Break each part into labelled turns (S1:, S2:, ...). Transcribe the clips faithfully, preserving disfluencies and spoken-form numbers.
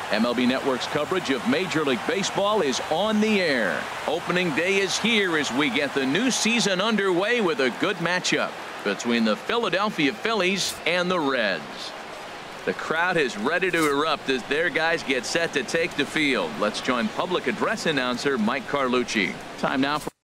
S1: M L B Network's coverage of Major League Baseball is on the air. Opening day is here as we get the new season underway with a good matchup between the Philadelphia Phillies and the Reds. The crowd is ready to erupt as their guys get set to take the field. Let's join public address announcer Mike Carlucci. Time now for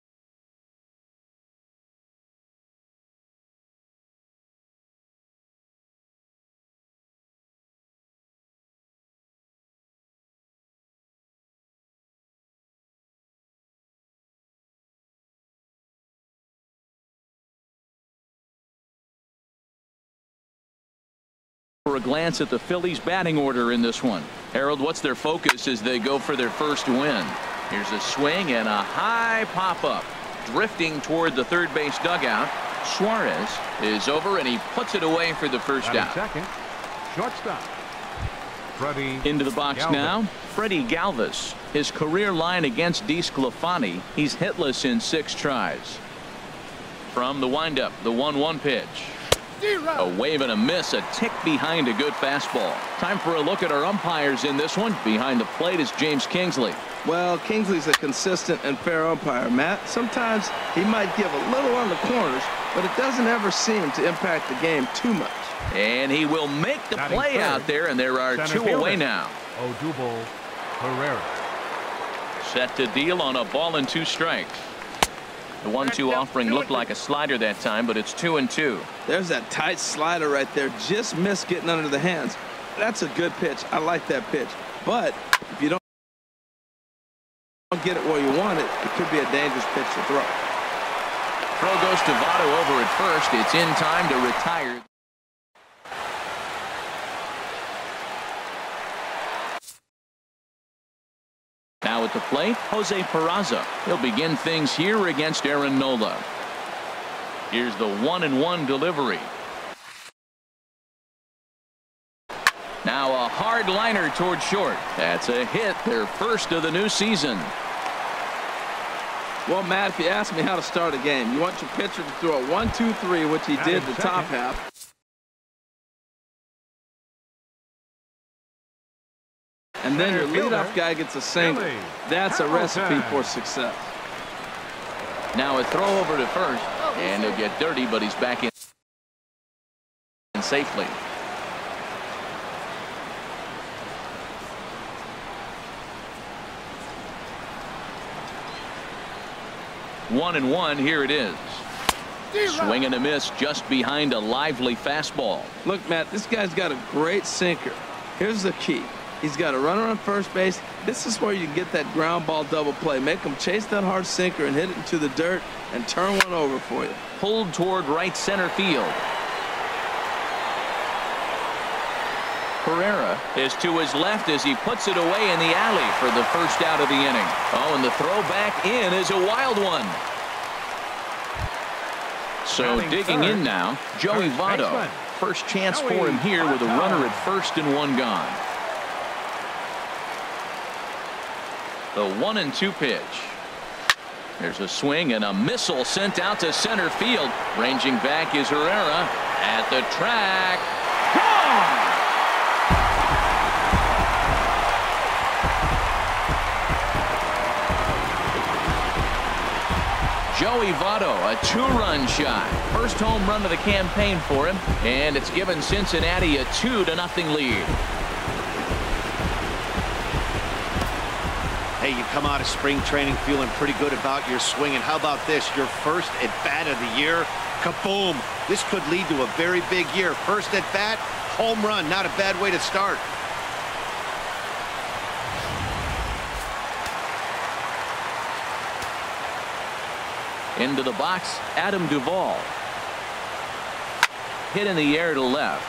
S1: For a glance at the Phillies batting order in this one. Harold, what's their focus as they go for their first win? Here's a swing and a high pop-up. Drifting toward the third base dugout. Suarez is over and he puts it away for the first out.
S2: Second, shortstop. Freddie
S1: Into the box
S2: Galvis.
S1: now. Freddie Galvis. His career line against DeSclafani. He's hitless in six tries. From the windup, the one one pitch. A wave and a miss, a tick behind a good fastball. Time for a look at our umpires in this one. Behind the plate is James Kingsley.
S3: Well, Kingsley's a consistent and fair umpire, Matt. Sometimes he might give a little on the corners, but it doesn't ever seem to impact the game too much.
S1: And he will make the
S2: Batting
S1: play
S2: third,
S1: out there, and there are
S2: center
S1: two
S2: fielder,
S1: away now.
S2: Odubel Herrera.
S1: Set to deal on a ball and two strikes. The one two offering looked like a slider that time, but it's two and two.
S3: There's that tight slider right there. Just missed getting under the hands. That's a good pitch. I like that pitch. But if you don't get it where you want it, it could be a dangerous pitch to throw.
S1: Throw goes to Votto over at first. It's in time to retire. Now at the plate, Jose Peraza. He'll begin things here against Aaron Nola. Here's the one and one delivery. Now a hard liner toward short. That's a hit, their first of the new season.
S3: Well, Matt, if you ask me how to start a game, you want your pitcher to throw a one two three, which he did the top half. And then your leadoff guy gets a single. That's a recipe for success.
S1: Now a throw over to first, and he'll get dirty, but he's back in safely. One and one, here it is. Swing and a miss just behind a lively fastball.
S3: Look, Matt, this guy's got a great sinker. Here's the key. He's got a runner on first base. This is where you get that ground ball double play. Make him chase that hard sinker and hit it into the dirt and turn one over for you.
S1: Pulled toward right center field. Herrera is to his left as he puts it away in the alley for the first out of the inning. Oh, and the throw back in is a wild one. So digging in now, Joey Votto. First chance for him here with a runner at first and one gone. The one and two pitch. There's a swing and a missile sent out to center field. Ranging back is Herrera at the track. Gone! Joey Votto, a two-run shot. First home run of the campaign for him, and it's given Cincinnati a two to nothing lead.
S4: Hey, you come out of spring training feeling pretty good about your swing, and how about this? Your first at bat of the year, kaboom! This could lead to a very big year. First at bat, home run. Not a bad way to start.
S1: Into the box, Adam Duvall. Hit in the air to left.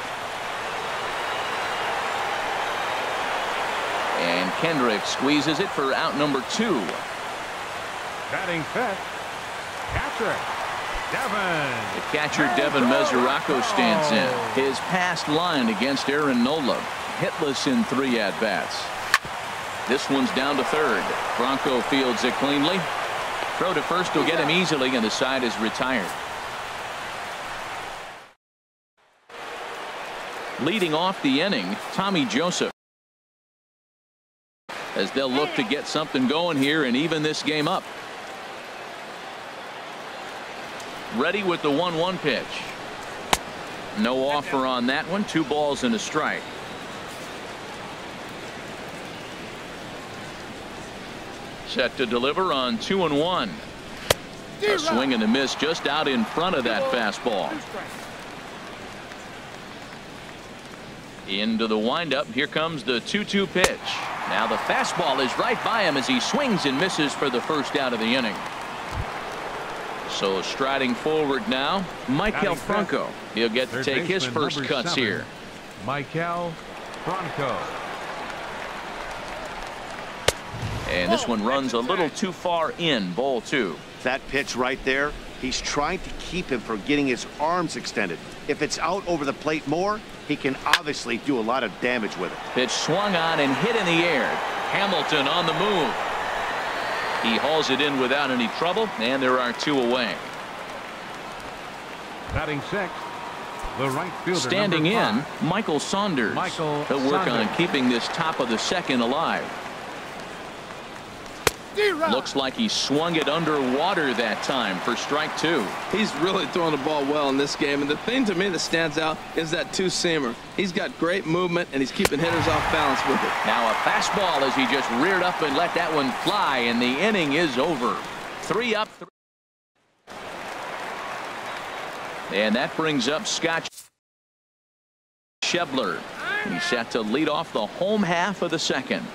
S1: And Kendrick squeezes it for out number two.
S2: Batting fifth, catcher Devin.
S1: The catcher Devin Mesoraco stands in. His past line against Aaron Nola. Hitless in three at-bats. This one's down to third. Bronco fields it cleanly. Throw to first will get him easily, and the side is retired. Leading off the inning, Tommy Joseph. as they'll look to get something going here and even this game up. Ready with the one one pitch. No offer on that one. Two balls and a strike. Set to deliver on two and one. A swing and a miss just out in front of that fastball. Into the windup. Here comes the two two pitch. Now the fastball is right by him as he swings and misses for the first out of the inning. So striding forward now, Maikel Franco. He'll get to take his first cuts here.
S2: Maikel Franco.
S1: And this one runs a little too far in, ball two.
S4: That pitch right there, he's trying to keep him from getting his arms extended. If it's out over the plate more, he can obviously do a lot of damage with it.
S1: Pitch swung on and hit in the air. Hamilton on the move. He hauls it in without any trouble, and there are two away.
S2: Batting sixth, the right fielder.
S1: Standing in, Michael Saunders.
S2: Michael
S1: He'll work
S2: Saunders.
S1: on keeping this top of the second alive. Looks like he swung it underwater that time for strike two.
S3: He's really throwing the ball well in this game, and the thing to me that stands out is that two-seamer. He's got great movement, and he's keeping hitters off balance with it.
S1: Now a fastball as he just reared up and let that one fly, and the inning is over. Three up. Three. And that brings up Scott Schebler. He's set to lead off the home half of the second.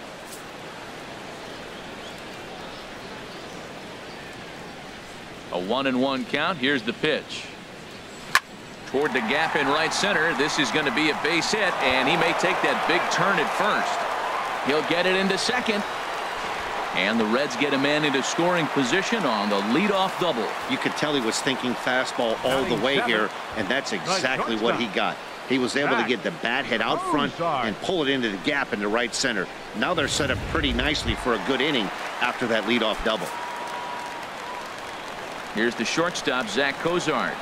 S1: A one and one count. Here's the pitch. Toward the gap in right center. This is going to be a base hit, and he may take that big turn at first. He'll get it into second. And the Reds get a man into scoring position on the leadoff double.
S4: You could tell he was thinking fastball all the way here, and that's exactly what he got. He was able to get the bat head out front and pull it into the gap in the right center. Now they're set up pretty nicely for a good inning after that leadoff double.
S1: Here's the shortstop, Zach Cozart.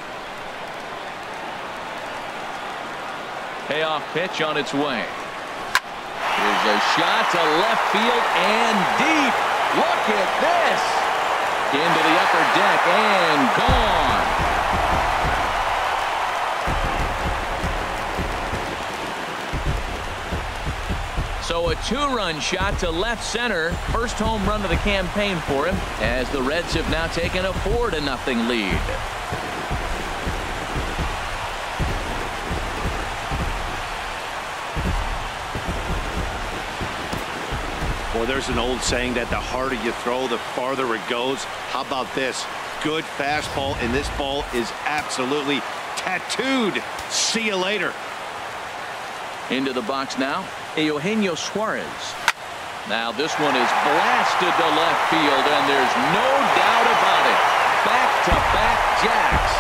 S1: Payoff pitch on its way. Here's a shot to left field and deep. Look at this. Into the upper deck and gone. So a two-run shot to left center. First home run of the campaign for him, as the Reds have now taken a four to nothing lead.
S4: Well, there's an old saying that the harder you throw, the farther it goes. How about this? Good fastball, and this ball is absolutely tattooed. See you later.
S1: Into the box now, Eugenio Suarez. Now this one is blasted to left field, and there's no doubt about it. Back-to-back jacks.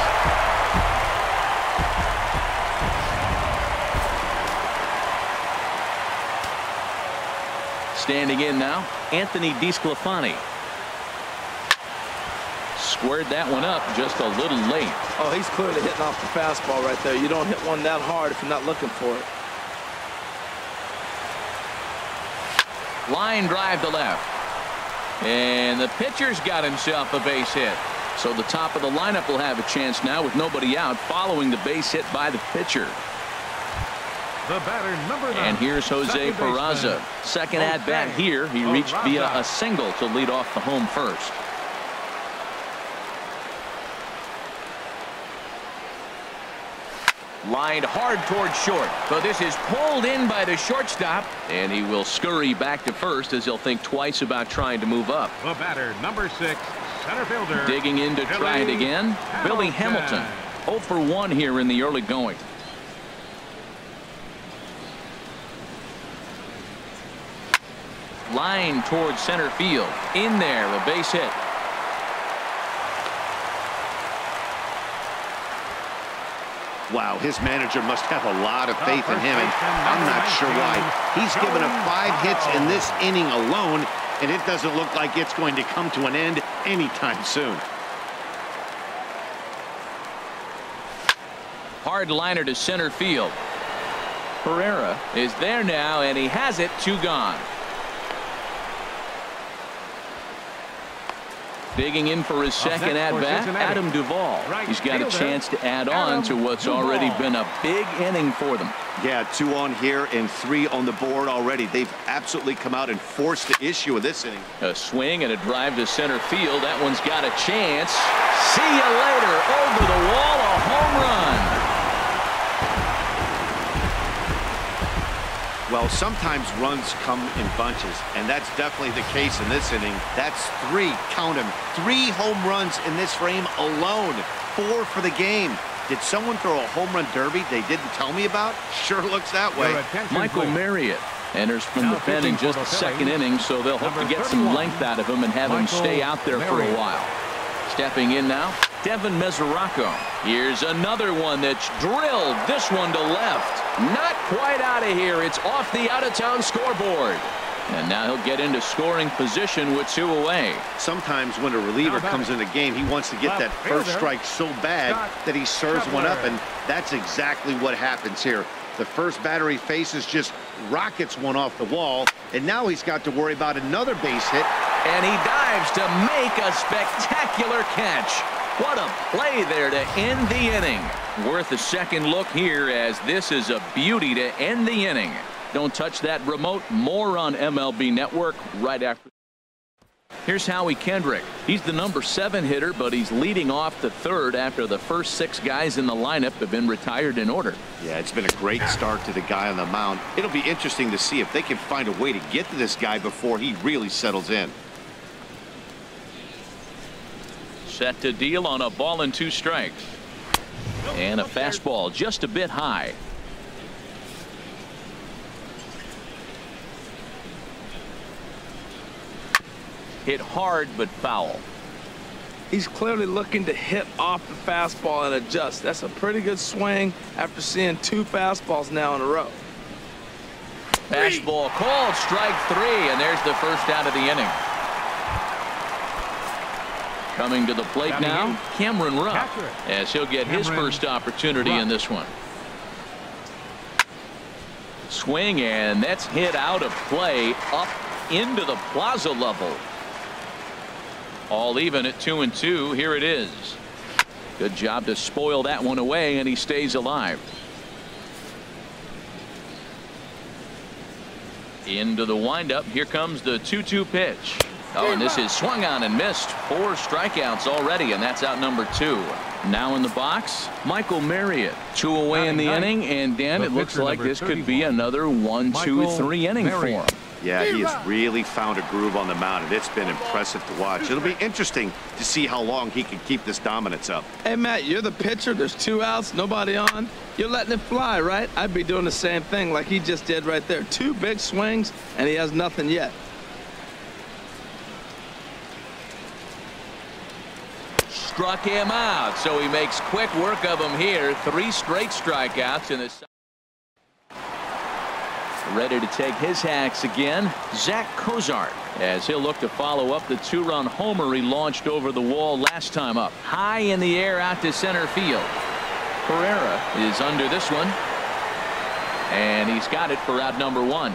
S1: Standing in now, Anthony DeSclafani. Squared that one up just a little late.
S3: Oh, he's clearly hitting off the fastball right there. You don't hit one that hard if you're not looking for it.
S1: Line drive to left. And the pitcher's got himself a base hit. So the top of the lineup will have a chance now with nobody out following the base hit by the pitcher.
S2: The batter, number nine.
S1: And here's Jose Peraza. Second at bat here. He reached via a single to lead off the home first. Lined hard toward short, but this is pulled in by the shortstop, and he will scurry back to first as he'll think twice about trying to move up.
S2: The batter, number six, center fielder.
S1: Digging in to try it again, Billy Hamilton. oh for one here in the early going. Line toward center field. In there, a base hit.
S4: Wow, his manager must have a lot of faith in him, and I'm not sure why. He's given up five hits in this inning alone, and it doesn't look like it's going to come to an end anytime soon.
S1: Hard liner to center field. Pereira is there now, and he has it. Two gone. Digging in for his second at-bat, Adam Duvall. He's got a chance to add on to what's already been a big inning for them.
S4: Yeah, two on here and three on the board already. They've absolutely come out and forced the issue in this inning.
S1: A swing and a drive to center field. That one's got a chance. See you later. Over the wall, a home run.
S4: Well, sometimes runs come in bunches, and that's definitely the case in this inning. That's three, count them, three home runs in this frame alone. Four for the game. Did someone throw a home run derby they didn't tell me about? Sure looks that way.
S1: Michael Marriott enters from the pen in just the second inning, so they'll hope to get some length out of him and have him stay out there for a while. Stepping in now, Devin Mesoraco. Here's another one that's drilled. This one to left. Not quite out of here. It's off the out-of-town scoreboard. And now he'll get into scoring position with two away.
S4: Sometimes when a reliever comes in the game, he wants to get that first strike so bad that he serves one up, and that's exactly what happens here. The first batter he faces just rockets one off the wall, and now he's got to worry about another base hit.
S1: And he dives to make a spectacular catch. What a play there to end the inning. Worth a second look here, as this is a beauty to end the inning. Don't touch that remote. More on M L B Network right after. Here's Howie Kendrick. He's the number seven hitter, but he's leading off the third after the first six guys in the lineup have been retired in order.
S4: Yeah, it's been a great start to the guy on the mound. It'll be interesting to see if they can find a way to get to this guy before he really settles in.
S1: Set to deal on a ball and two strikes. And a fastball just a bit high. Hit hard but foul.
S3: He's clearly looking to hit off the fastball and adjust. That's a pretty good swing after seeing two fastballs now in a row.
S1: Fastball called, strike three, and there's the first out of the inning. Coming to the plate now, Cameron Rupp, as he'll get his first opportunity in this one. Swing, and that's hit out of play up into the plaza level. All even at two and two. Here it is. Good job to spoil that one away, and he stays alive. Into the windup. Here comes the two two pitch. Oh, and this is swung on and missed. Four strikeouts already, and that's out number two. Now in the box, Michael Marriott. Two away in the inning, and Dan, it looks like this could be another one, two, three inning for him.
S4: Yeah, he has really found a groove on the mound, and it's been impressive to watch. It'll be interesting to see how long he can keep this dominance up.
S3: Hey, Matt, you're the pitcher. There's two outs, nobody on. You're letting it fly, right? I'd be doing the same thing like he just did right there. Two big swings, and he has nothing yet.
S1: Struck him out, so he makes quick work of him here. Three straight strikeouts in the. Ready to take his hacks again, Zach Cozart, as he'll look to follow up the two-run homer he launched over the wall last time up. High in the air out to center field. Pereira is under this one, and he's got it for out number one.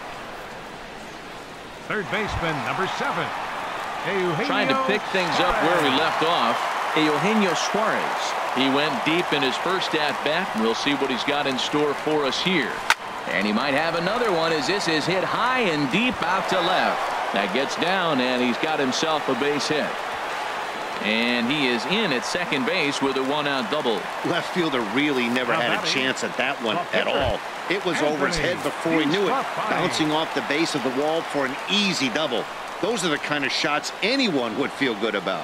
S2: Third baseman, number seven. Eugenio
S1: Trying to pick things up where we left off, Eugenio Suarez. He went deep in his first at-bat. We'll see what he's got in store for us here. And he might have another one, as this is hit high and deep out to left. That gets down, and he's got himself a base hit. And he is in at second base with a one-out double.
S4: Left fielder really never had a chance at that one at all. It was over his head before he knew it, bouncing off the base of the wall for an easy double. Those are the kind of shots anyone would feel good about.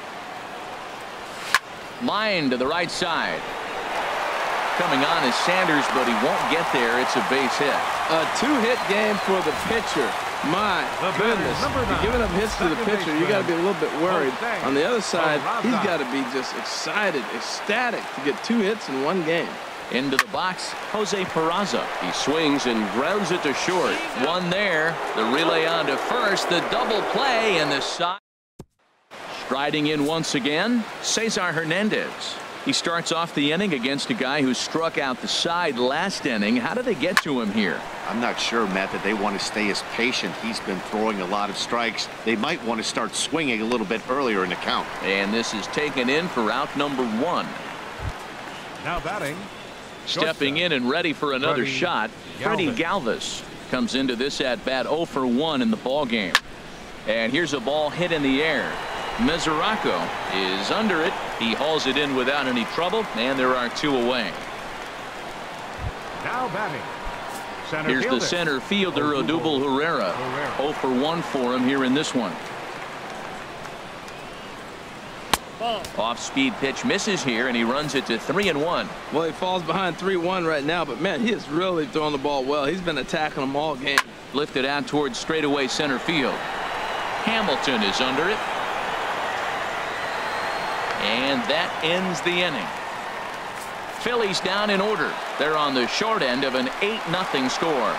S1: Line to the right side. Coming on is Sanders, but he won't get there. It's a base hit.
S3: A two-hit game for the pitcher. My goodness. You're giving up hits to the pitcher. You got to be a little bit worried. On the other side, he's got to be just excited, ecstatic to get two hits in one game.
S1: Into the box, Jose Peraza. He swings and grounds it to short. One there. The relay on to first. The double play, and the side. Striding in once again, Cesar Hernandez. He starts off the inning against a guy who struck out the side last inning. How did they get to him here?
S4: I'm not sure, Matt, that they want to stay as patient. He's been throwing a lot of strikes. They might want to start swinging a little bit earlier in the count.
S1: And this is taken in for out number one.
S2: Now batting.
S1: Stepping in and ready for another
S2: Freddie
S1: shot, Freddie Galvis comes into this at bat oh for one in the ball game. And here's a ball hit in the air. Mesoraco is under it. He hauls it in without any trouble, and there are two away.
S2: Now batting. Center
S1: Here's
S2: fielder.
S1: the center fielder, Odubel Herrera.
S2: Herrera.
S1: oh for one for him here in this one. Off-speed pitch misses here, and he runs it to three and one.
S3: Well, he falls behind three one right now, but man, he is really throwing the ball well. He's been attacking them all game.
S1: Lifted out towards straightaway center field. Hamilton is under it. And that ends the inning. Phillies down in order. They're on the short end of an eight nothing score.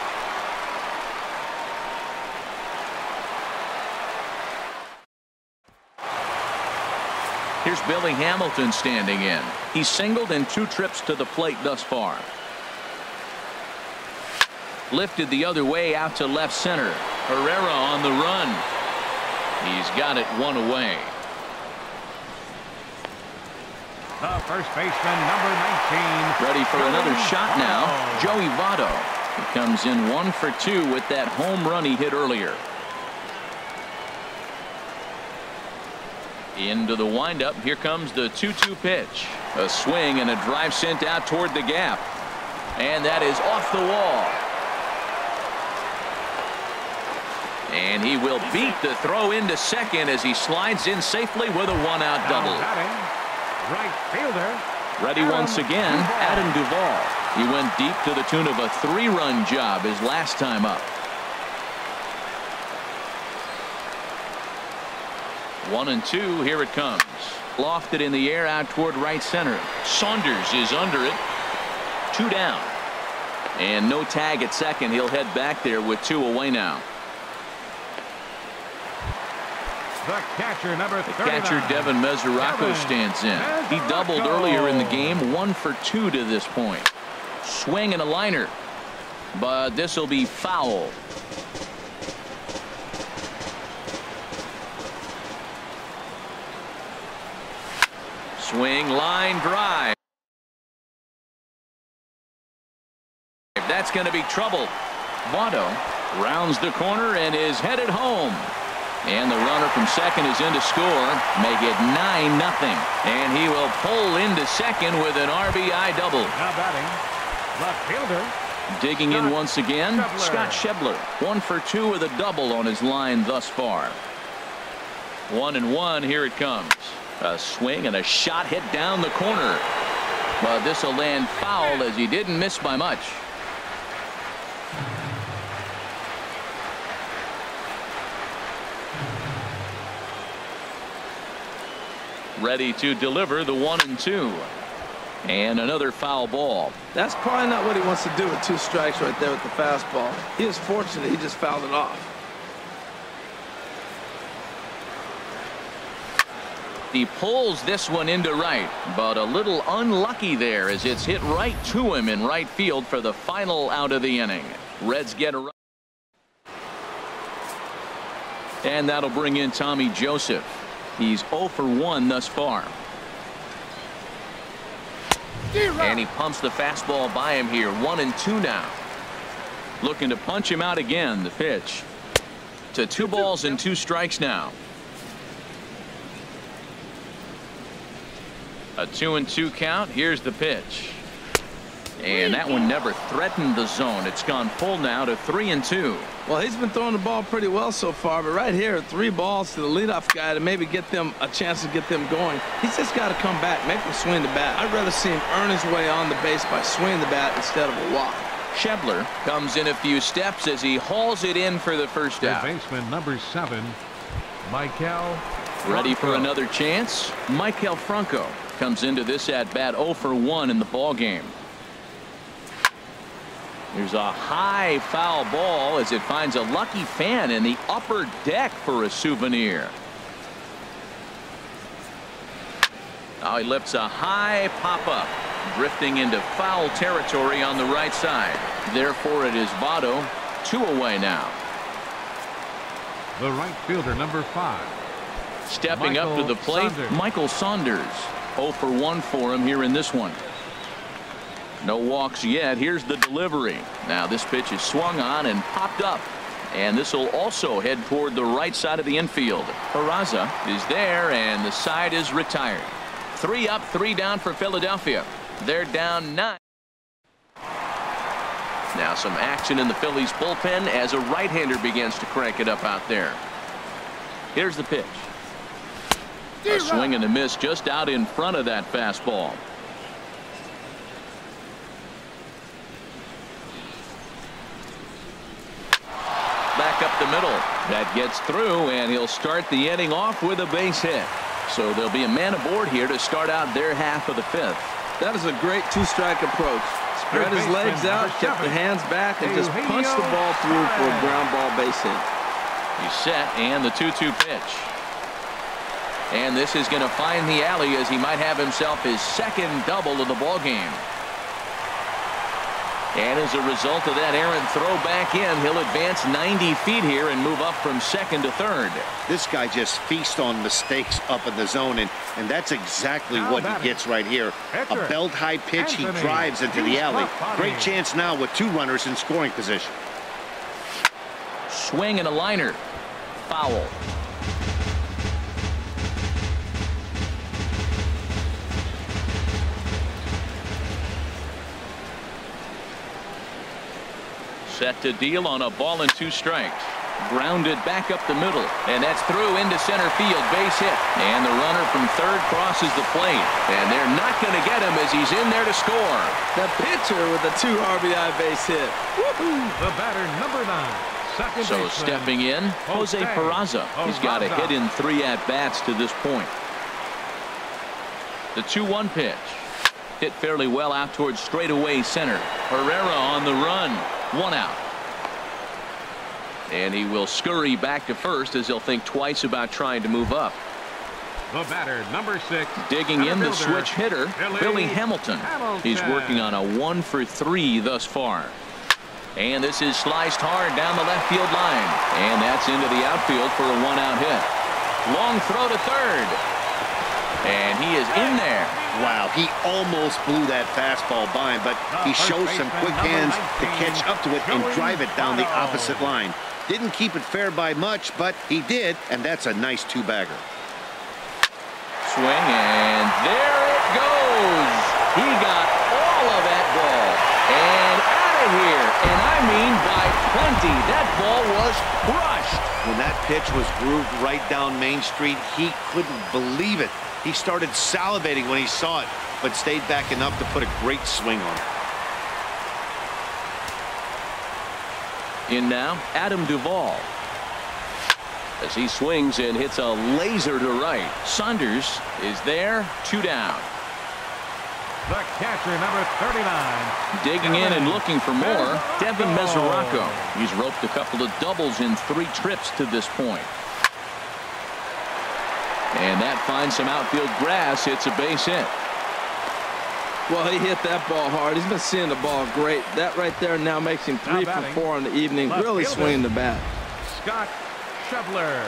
S1: Here's Billy Hamilton standing in. He's singled in two trips to the plate thus far. Lifted the other way out to left center. Herrera on the run. He's got it one away.
S2: The first baseman, number nineteen.
S1: Ready for another shot now. Joey Votto. He comes in one for two with that home run he hit earlier. Into the windup. Here comes the two two pitch. A swing and a drive sent out toward the gap. And that is off the wall. And he will beat the throw into second as he slides in safely with a one out double.
S2: Now batting. Right fielder.
S1: Ready once again, Adam Duvall. He went deep to the tune of a three run job his last time up. One and two. Here it comes. Lofted in the air out toward right center. Saunders is under it. Two down. And no tag at second. He'll head back there with two away now.
S2: The catcher, number
S1: The
S2: thirty-nine.
S1: catcher Devin Mesoraco
S2: Devin
S1: stands in. He doubled
S2: Mesoraco.
S1: earlier in the game. One for two to this point. Swing and a liner. But this will be foul. Swing, line, drive. That's going to be trouble. Votto rounds the corner and is headed home. And the runner from second is in to score. Make it nine nothing. And he will pull into second with an R B I double.
S2: Now batting. Left fielder.
S1: Digging in
S2: Scott
S1: once again,
S2: Schebler.
S1: Scott Schebler. One for two with a double on his line thus far. One and one. Here it comes. A swing and a shot hit down the corner. But this will land foul as he didn't miss by much. Ready to deliver the one and two. And another foul ball.
S3: That's probably not what he wants to do with two strikes right there with the fastball. He was fortunate he just fouled it off.
S1: He pulls this one into right, but a little unlucky there as it's hit right to him in right field for the final out of the inning. Reds get a run. And that'll bring in Tommy Joseph. He's oh for one thus far. And he pumps the fastball by him here. One and two now. Looking to punch him out again. The pitch. To two balls and two strikes now. A two and two count. Here's the pitch. And that one never threatened the zone. It's gone full now to three and two.
S3: Well, he's been throwing the ball pretty well so far, but right here, three balls to the leadoff guy to maybe get them a chance to get them going. He's just got to come back, make him swing the bat. I'd rather see him earn his way on the base by swinging the bat instead of a walk.
S1: Schebler comes in a few steps as he hauls it in for the first
S2: The
S1: out.
S2: baseman, number seven, Michael.
S1: Ready for
S2: Franco.
S1: another chance? Michael Franco comes into this at bat oh for one in the ball game. There's a high foul ball as it finds a lucky fan in the upper deck for a souvenir. Oh, he lifts a high pop-up, drifting into foul territory on the right side. Therefore, it is Votto, two away now.
S2: The right fielder, number five.
S1: Stepping
S2: Michael
S1: up to the plate,
S2: Saunders.
S1: Michael Saunders. oh for one for him here in this one. No walks yet. Here's the delivery. Now this pitch is swung on and popped up. And this will also head toward the right side of the infield. Peraza is there, and the side is retired. Three up, three down for Philadelphia. They're down nine. Now some action in the Phillies bullpen as a right-hander begins to crank it up out there. Here's the pitch. A swing and a miss just out in front of that fastball. Back up the middle. That gets through, and he'll start the inning off with a base hit. So there'll be a man aboard here to start out their half of the fifth.
S3: That is a great two-strike approach. Spread his legs out, kept the hands back, and just punched the ball through for a ground ball base hit.
S1: He's set, and the two two pitch. And this is going to find the alley as he might have himself his second double of the ball game. And as a result of that errant throw back in, he'll advance ninety feet here and move up from second to third.
S4: This guy just feasts on mistakes up in the zone, and, and that's exactly what he gets right here. A belt-high pitch, he drives into the alley. Great chance now with two runners in scoring position.
S1: Swing and a liner. Foul. Set to deal on a ball and two strikes. Grounded back up the middle, and that's through into center field. Base hit, and the runner from third crosses the plate, and they're not going to get him as he's in there to score.
S3: The pitcher with a two R B I base hit.
S2: The batter, number nine. Second
S1: So
S2: baseman,
S1: stepping in, Jose Peraza. He's got a hit in three at-bats to this point. The two one pitch. Hit fairly well out towards straightaway center. Herrera on the run. One out. And he will scurry back to first as he'll think twice about trying to move up.
S2: The batter, number six.
S1: Digging in the
S2: fielder,
S1: switch hitter,
S2: Billy,
S1: Billy Hamilton.
S2: Hamilton.
S1: He's working on a one for three thus far. And this is sliced hard down the left field line. And that's into the outfield for a one-out hit. Long throw to third. And he is in there.
S4: Wow, he almost blew that fastball by him, but he shows some quick hands to catch up to it and drive it down the opposite line. Didn't keep it fair by much, but he did, and that's a nice two-bagger.
S1: Swing, and there it goes. He got all of that ball. And out of here. And I mean by plenty. That ball was crushed.
S4: When that pitch was grooved right down Main Street, he couldn't believe it. He started salivating when he saw it, but stayed back enough to put a great swing on it.
S1: In now, Adam Duvall. As he swings and hits a laser to right. Saunders is there, two down.
S2: The catcher, number thirty-nine.
S1: Digging in and looking for more, Devin Mesoraco. He's roped a couple of doubles in three trips to this point. And that finds some outfield grass. It's a base hit.
S3: Well, he hit that ball hard. He's been seeing the ball great. That right there now makes him three for four on the evening.
S2: Left
S3: Really
S2: fielder,
S3: swinging the bat.
S2: Scott Schebler.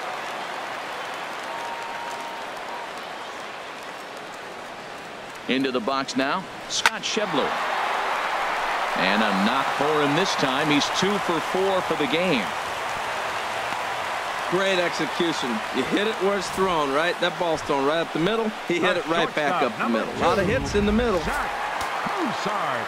S1: Into the box now, Scott Schebler. And a knock for him this time. He's two for four for the game.
S3: Great execution. You hit it where it's thrown, right? That ball's thrown right up the middle. He hit it right back up the middle. A lot of hits in the middle.
S2: Zach Cozart.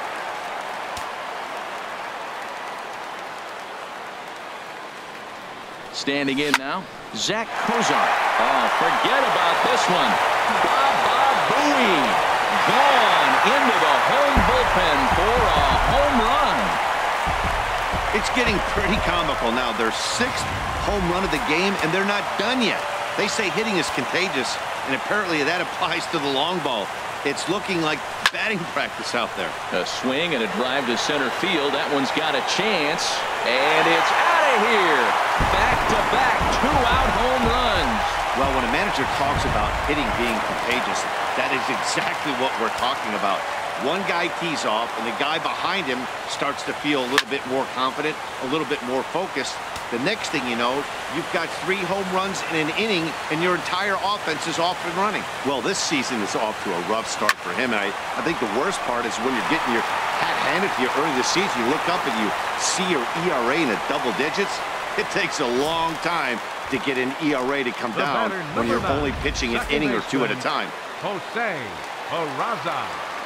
S1: Standing in now, Zach Cozart. Oh, forget about this one. Baba Booey gone into the home bullpen for a home run.
S4: It's getting pretty comical now. Their sixth home run of the game, and they're not done yet. They say hitting is contagious, and apparently that applies to the long ball. It's looking like batting practice out there.
S1: A swing and a drive to center field. That one's got a chance, and it's out of here. Back-to-back two-out home runs.
S4: Well, when a manager talks about hitting being contagious, that is exactly what we're talking about. One guy tees off, and the guy behind him starts to feel a little bit more confident, a little bit more focused. The next thing you know, you've got three home runs in an inning, and your entire offense is off and running. Well, this season is off to a rough start for him, and I, I think the worst part is when you're getting your hat handed to you early this season, you look up and you see your E R A in the double digits. It takes a long time to get an E R A to come down when you're only pitching an inning or two at a time.
S2: Jose Peraza.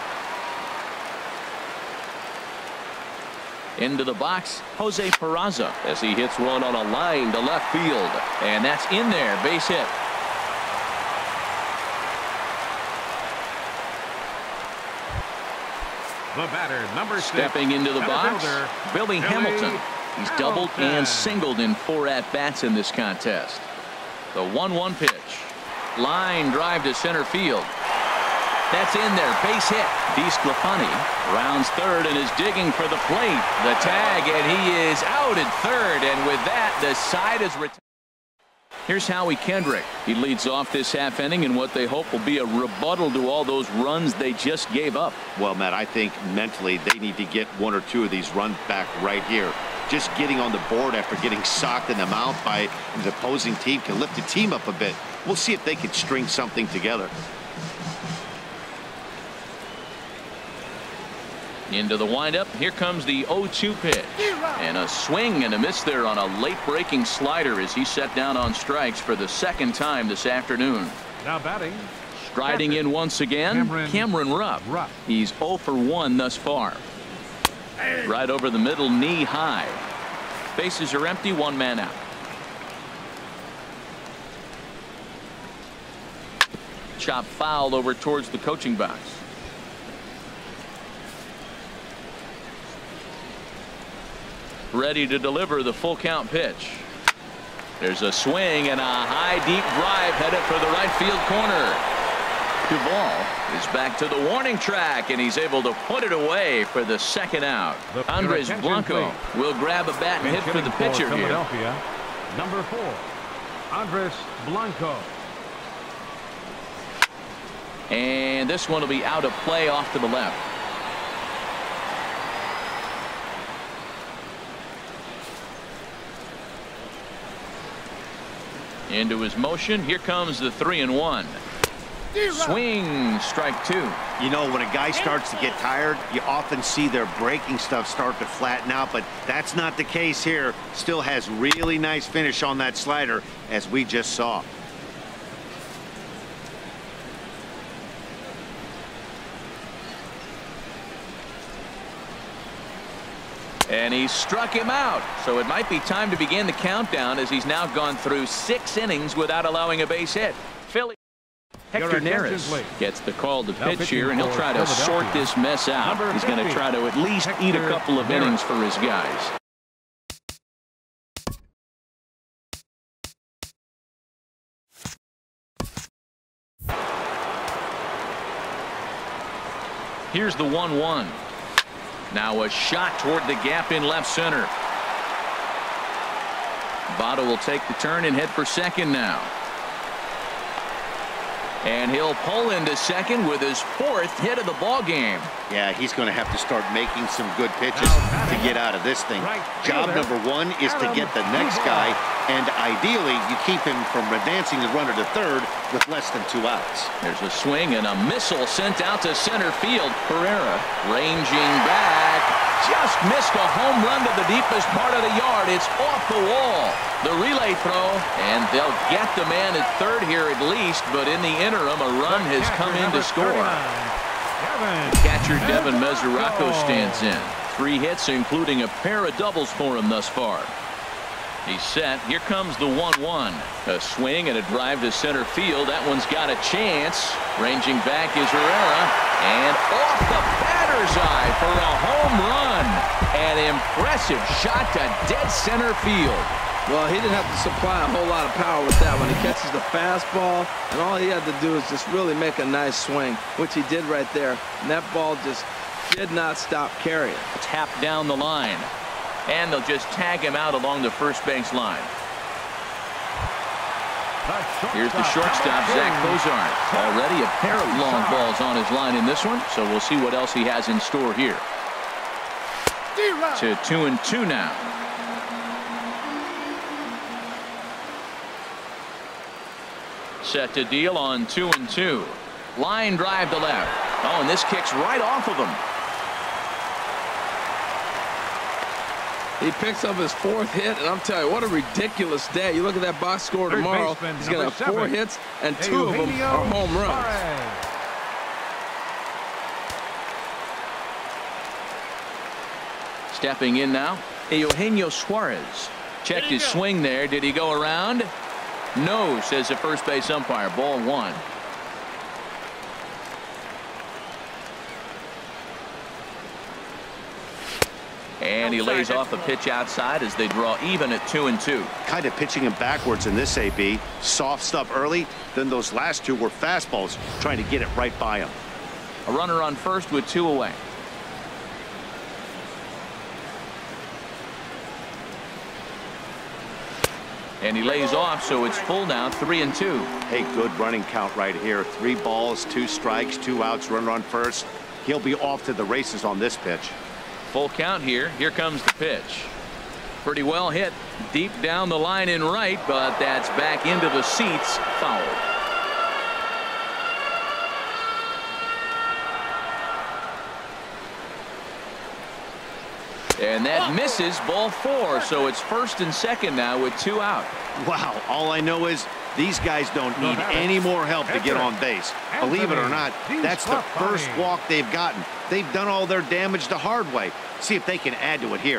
S1: Into the box, Jose Peraza, as he hits one on a line to left field. And that's in there, base hit.
S2: The batter, number six.
S1: Stepping into the box,
S2: fielder,
S1: Billy, Billy Hamilton. He's doubled
S2: Hamilton.
S1: and singled in four at-bats in this contest. The one one pitch. Line drive to center field. That's in there, base hit. DeSclafani rounds third and is digging for the plate. The tag, and he is out at third, and with that, the side is retired. Here's Howie Kendrick. He leads off this half inning in what they hope will be a rebuttal to all those runs they just gave up.
S4: Well, Matt, I think mentally they need to get one or two of these runs back right here. Just getting on the board after getting socked in the mouth by the opposing team can lift the team up a bit. We'll see if they can string something together.
S1: Into the windup. Here comes the oh two pitch. And a swing and a miss there on a late breaking slider as he set down on strikes for the second time this afternoon.
S2: Now batting.
S1: Striding in once again,
S2: Cameron,
S1: Cameron Rupp.
S2: Rupp.
S1: He's oh for one thus far. Right over the middle, knee high. Bases are empty, one man out. Chop foul over towards the coaching box. Ready to deliver the full count pitch. There's a swing and a high deep drive headed for the right field corner. Duvall is back to the warning track, and he's able to put it away for the second out.
S2: The
S1: Andres Blanco
S2: please.
S1: will grab a bat and hit for the pitcher
S2: for
S1: here.
S2: Philadelphia, number four, Andres Blanco.
S1: And this one will be out of play off to the left. Into his motion. Here comes the three and one. Swing, strike two.
S4: You know, when a guy starts to get tired, you often see their breaking stuff start to flatten out, but that's not the case here. Still has really nice finish on that slider, as we just saw.
S1: And he struck him out. So it might be time to begin the countdown, as he's now gone through six innings without allowing a base hit. Philly. Hector Neris gets the call to pitch here, and he'll try to sort this mess out. He's going to try to at least eat a couple of innings for his guys. Here's the one one. Now a shot toward the gap in left center. Votto will take the turn and head for second now. And he'll pull into second with his fourth hit of the ball game.
S4: Yeah, he's going to have to start making some good pitches to get out of this thing. Job number one is to get the next guy, and ideally you keep him from advancing the runner to third with less than two outs.
S1: There's a swing and a missile sent out to center field. Pereira ranging back. Just missed a home run to the deepest part of the yard. It's off the wall. The relay throw, and they'll get the man at third here at least, but in the interim, a run has come in to score. Catcher Devin Mesoraco stands in. Three hits, including a pair of doubles for him thus far. He's set. Here comes the one one. A swing and a drive to center field. That one's got a chance. Ranging back is Herrera. And off the batter's eye for a home run. An impressive shot to dead center field.
S3: Well, he didn't have to supply a whole lot of power with that one. He catches the fastball, and all he had to do is just really make a nice swing, which he did right there. And that ball just did not stop carrying.
S1: Tapped down the line. And they'll just tag him out along the first base line. Here's the shortstop, Zach Cozart. Already a pair of long balls on his line in this one, so we'll see what else he has in store here. To two and two now. Set to deal on two and two. Line drive to left. Oh, and this kicks right off of him.
S3: He picks up his fourth hit, and I'm telling you, what a ridiculous day. You look at that box score
S2: Third
S3: tomorrow,
S2: baseman,
S3: he's going to have four
S2: seven.
S3: hits, and two of them are home runs.
S1: Stepping in now, Eugenio Suarez. Checked his swing there. Did he go around? No, says the first base umpire. Ball one. And he lays off a pitch outside as they draw even at two and two.
S4: Kind of pitching him backwards in this A B. Soft stuff early, then those last two were fastballs, trying to get it right by him.
S1: A runner on first with two away. And he lays off, so it's full now, three and two.
S4: Hey, good running count right here. Three balls, two strikes, two outs, runner on first. He'll be off to the races on this pitch.
S1: Full count here. Here comes the pitch. Pretty well hit deep down the line in right, but that's back into the seats. Foul. And that misses, ball four, so it's first and second now with two out.
S4: Wow, all I know is these guys don't need any more help to get on base. Believe it or not, that's the first walk they've gotten. They've done all their damage the hard way. See if they can add to it here.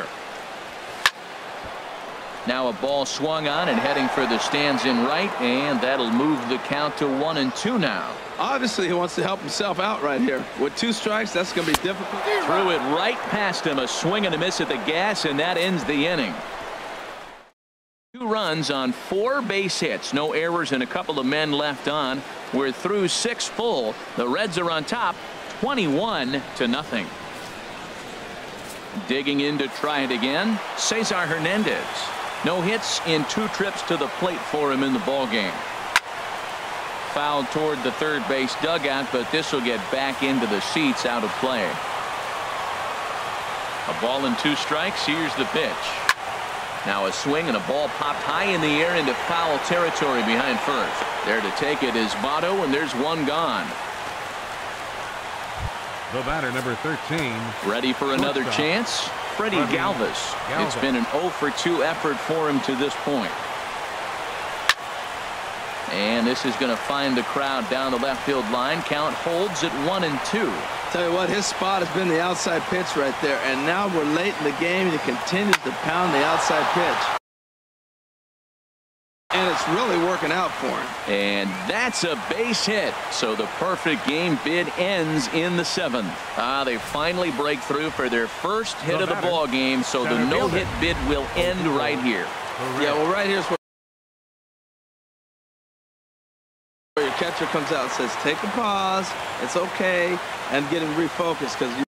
S1: Now a ball swung on and heading for the stands in right, and that'll move the count to one and two now.
S3: Obviously, he wants to help himself out right here. With two strikes, that's going to be difficult.
S1: Threw it right past him. A swing and a miss at the gas, and that ends the inning. Two runs on four base hits. No errors and a couple of men left on. We're through six full. The Reds are on top, twenty-one to nothing. Digging in to try it again, Cesar Hernandez. No hits in two trips to the plate for him in the ball game. Fouled toward the third base dugout, but this will get back into the seats, out of play. A ball and two strikes. Here's the pitch. Now a swing and a ball popped high in the air into foul territory behind first. There to take it is Votto, and there's one gone.
S2: The batter, number thirteen.
S1: Ready for another chance? Freddie Galvis.
S2: Galvis.
S1: It's been an oh for two effort for him to this point. And this is going to find the crowd down the left field line. Count holds at one and two.
S3: Tell you what, his spot has been the outside pitch right there, and now we're late in the game, and he continues to pound the outside pitch. And it's really working out for him.
S1: And that's a base hit. So the perfect game bid ends in the seventh. Ah, they finally break through for their first hit of the ball game. So the no-hit bid will end right here.
S3: Yeah, well, right here's where your catcher comes out and says, take a pause, it's okay, and get him refocused, because you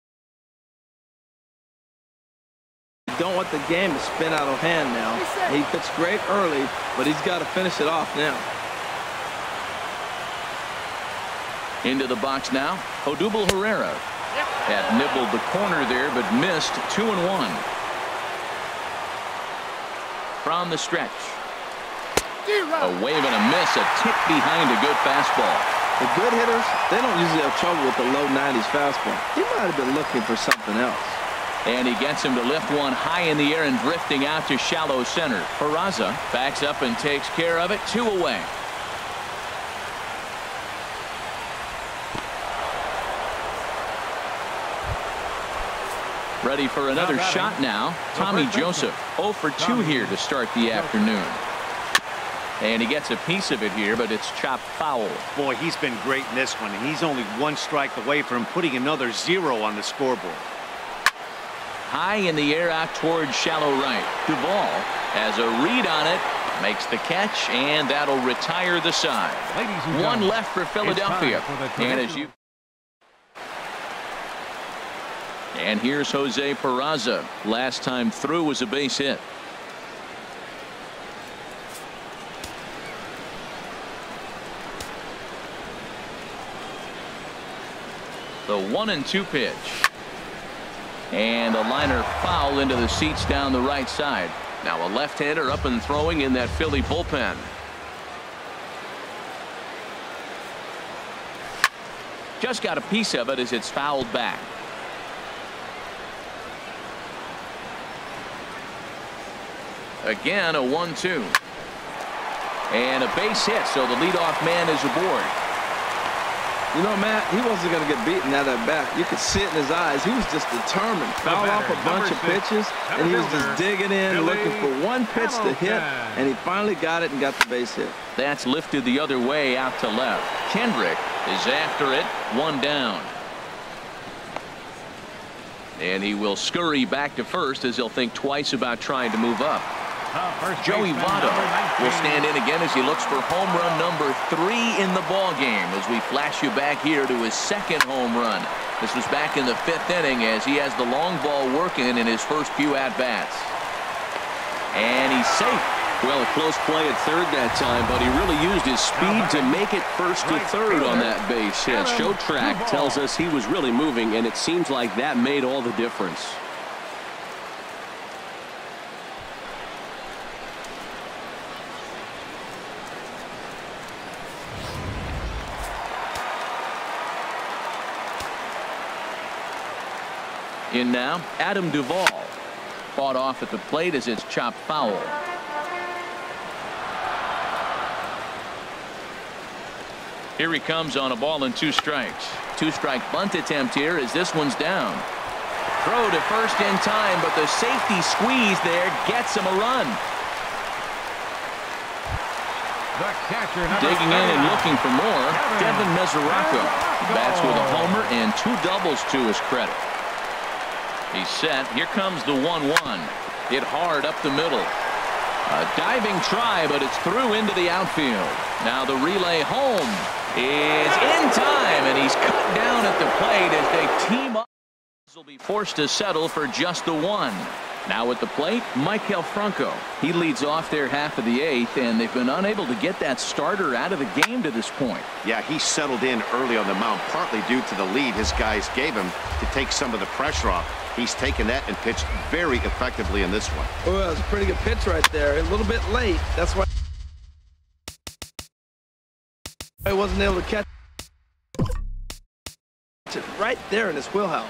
S3: don't want the game to spin out of hand now. He pitched great early, but he's got to finish it off now.
S1: Into the box now, Odubel Herrera. Had nibbled the corner there, but missed. Two and one. From the stretch. A wave and a miss, a tick behind a good fastball.
S3: The good hitters, they don't usually have trouble with the low nineties fastball. He might have been looking for something else.
S1: And he gets him to lift one high in the air and drifting out to shallow center. Peraza backs up and takes care of it. Two away. Ready for another shot now. Tommy Joseph oh for two here to start the afternoon. And he gets a piece of it here, but it's chopped foul.
S4: Boy, he's been great in this one, and he's only one strike away from putting another zero on the scoreboard.
S1: High in the air out towards shallow right. Duvall has a read on it, makes the catch, and that'll retire the side. One left for Philadelphia. For and as you and here's Jose Peraza. Last time through was a base hit. one and two pitch. And a liner foul into the seats down the right side. Now a left-hander up and throwing in that Philly bullpen. Just got a piece of it as it's fouled back. Again, a one two. And a base hit, so the leadoff man is aboard.
S3: You know, Matt, he wasn't going to get beaten out of that bat. You could see it in his eyes. He was just determined. Foul off a bunch of pitches, and he was just digging in, looking for one pitch to hit, and he finally got it and got the base hit.
S1: That's lifted the other way out to left. Kendrick is after it, one down. And he will scurry back to first as he'll think twice about trying to move up. Joey Votto will stand in again as he looks for home run number three in the ball game as we flash you back here to his second home run. This was back in the fifth inning as he has the long ball working in his first few at-bats. And he's safe.
S5: Well, a close play at third that time, but he really used his speed to make it first to third on that base hit. Show track tells us he was really moving, and it seems like that made all the difference.
S1: In now, Adam Duvall. Fought off at the plate as it's chopped foul. Here he comes on a ball and two strikes. Two strike bunt attempt here as this one's down. Throw to first in time, but the safety squeeze there gets him a run.
S2: The catcher,
S1: digging in and looking for more, Devin Mesoraco bats with a homer and two doubles to his credit. He's set. Here comes the one one. Hit hard up the middle. A diving try, but it's through into the outfield. Now the relay home is in time, and he's cut down at the plate as they team up. Will be forced to settle for just the one. Now at the plate, Maikel Franco. He leads off their half of the eighth, and they've been unable to get that starter out of the game to this point.
S4: Yeah, he settled in early on the mound, partly due to the lead his guys gave him to take some of the pressure off. He's taken that and pitched very effectively in this one.
S3: Oh, that was a pretty good pitch right there. A little bit late. That's why I wasn't able to catch it right there in his wheelhouse.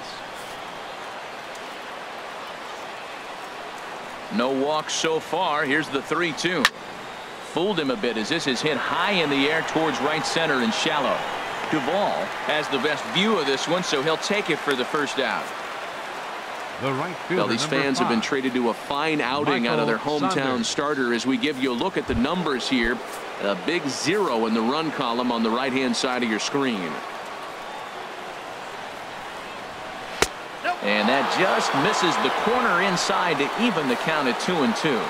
S1: No walks so far. Here's the three two. Fooled him a bit as this is hit high in the air towards right center and shallow. Duvall has the best view of this one, so he'll take it for the first out.
S2: The right fielder,
S1: well, these fans
S2: five.
S1: have been treated to a fine outing
S2: Michael
S1: out of their hometown
S2: Saunders.
S1: starter as we give you a look at the numbers here. A big zero in the run column on the right hand side of your screen. And that just misses the corner inside to even the count at two and two.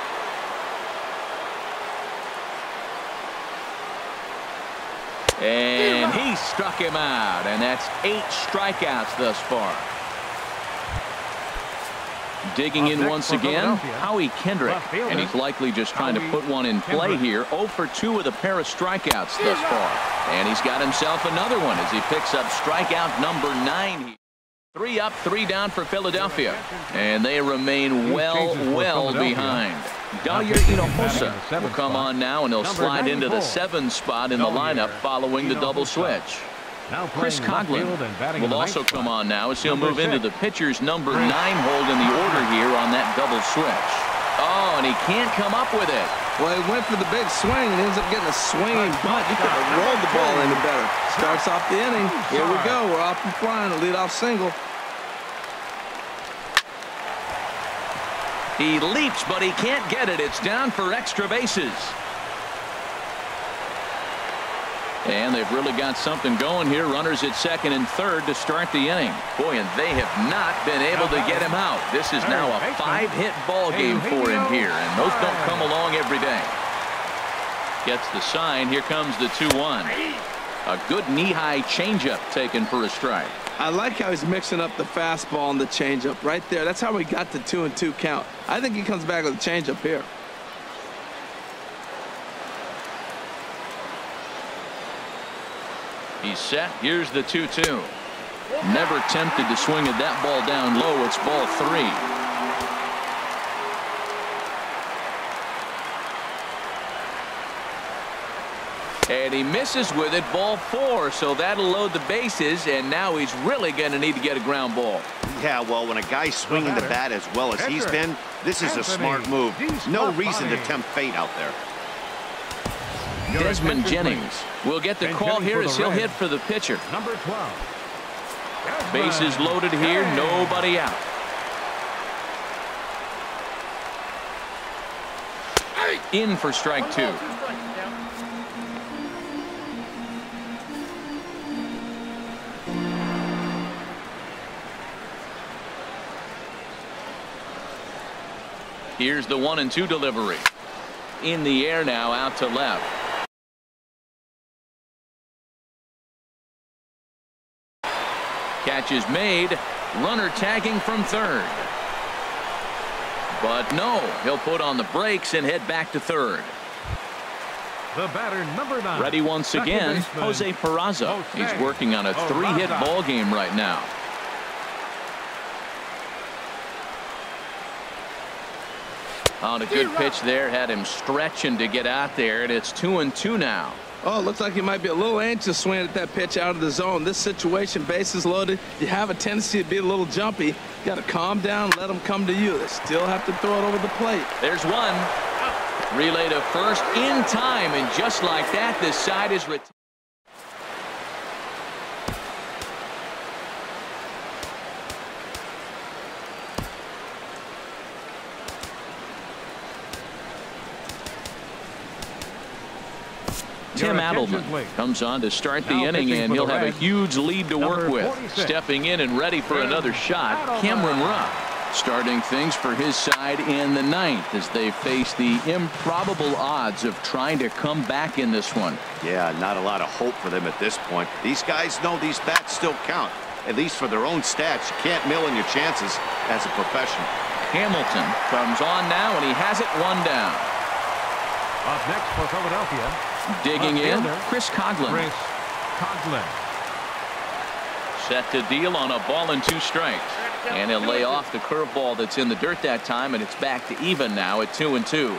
S1: And he struck him out, and that's eight strikeouts thus far. Digging in once again, Howie Kendrick, and he's likely just trying to put one in play here. oh for two with a pair of strikeouts thus far. And he's got himself another one as he picks up strikeout number nine. Three up, three down for Philadelphia, and they remain well, well behind. Dahlia Hinojosa will come on now, and he'll slide into the seven spot in the lineup following the double switch. Chris Coghlan will also come on now as he'll move into the pitcher's number nine hold in the order here on that double switch. Oh, and he can't come up with it.
S3: Well, he went for the big swing and ends up getting a swinging bunt. He could have rolled the ball in better. Starts off the inning. Here we go. We're off and flying. A leadoff single.
S1: He leaps, but he can't get it. It's down for extra bases. And they've really got something going here. Runners at second and third to start the inning. Boy, and they have not been able to get him out. This is now a five-hit ball game for him here, and those don't come along every day. Gets the sign. Here comes the two one. A good knee-high changeup taken for a strike.
S3: I like how he's mixing up the fastball and the changeup right there. That's how we got the two and two count. I think he comes back with a changeup here.
S1: He's set. Here's the two two. Never tempted to swing at that ball down low. It's ball three. And he misses with it, ball four, so that'll load the bases, and now he's really going to need to get a ground ball.
S4: Yeah, well, when a guy's swinging the bat as well as he's been, this is a smart move. No reason to tempt fate out there.
S1: Desmond Jennings will get the call here as he'll hit for the pitcher.
S2: Number twelve.
S1: Bases loaded here, nobody out. In for strike two. Here's the one and two delivery. In the air now, out to left. Catch is made. Runner tagging from third. But no, he'll put on the brakes and head back to third.
S2: The batter, number nine.
S1: Ready once again, Jose Peraza. He's working on a three-hit ball game right now. On a good pitch there, had him stretching to get out there, and it's two and two now.
S3: Oh, it looks like he might be a little anxious swinging at that pitch out of the zone. This situation, bases loaded, you have a tendency to be a little jumpy. You got to calm down, let them come to you. They still have to throw it over the plate.
S1: There's one. Relay to first in time, and just like that, this side is retired. Tim Adelman comes on to start the inning, and he'll have a huge lead to work with. Stepping in and ready for another shot, Cameron Rupp, starting things for his side in the ninth as they face the improbable odds of trying to come back in this one.
S4: Yeah, not a lot of hope for them at this point. These guys know these bats still count, at least for their own stats. You can't mill in your chances as a professional.
S1: Hamilton comes on now, and he has it one down.
S2: Up next for Philadelphia.
S1: Digging in, Chris Coghlan.
S2: Chris Coghlan.
S1: Set to deal on a ball and two strikes. And he'll lay off the curveball that's in the dirt that time, and it's back to even now at two and two.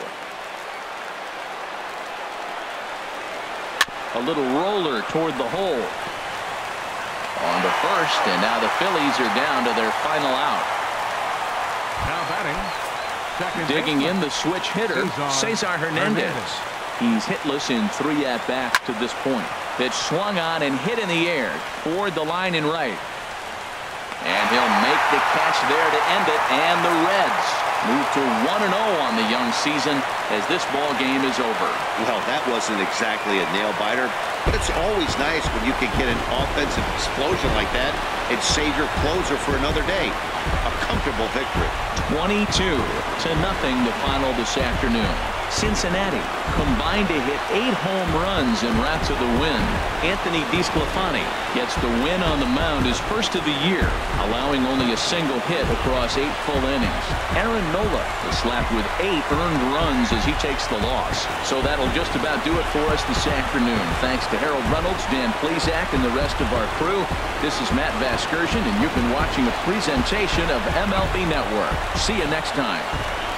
S1: A little roller toward the hole. On to first, and now the Phillies are down to their final out.
S2: Now batting. Second
S1: Digging in, the switch hitter, Cesar Hernandez.
S2: Hernandez.
S1: He's hitless in three at-bats to this point. Pitch swung on and hit in the air toward the line and right. And he'll make the catch there to end it, and the Reds move to one and oh on the young season as this ball game is over.
S4: Well, that wasn't exactly a nail-biter, but it's always nice when you can get an offensive explosion like that and save your closer for another day. A comfortable victory.
S1: twenty-two to nothing the final this afternoon. Cincinnati combined to hit eight home runs en route to the win. Anthony DeSclafani gets the win on the mound, his first of the year, allowing only a single hit across eight full innings. Aaron Nola is slapped with eight earned runs as he takes the loss. So that'll just about do it for us this afternoon. Thanks to Harold Reynolds, Dan Plesac, and the rest of our crew. This is Matt Vasgersian, and you've been watching a presentation of M L B Network. See you next time.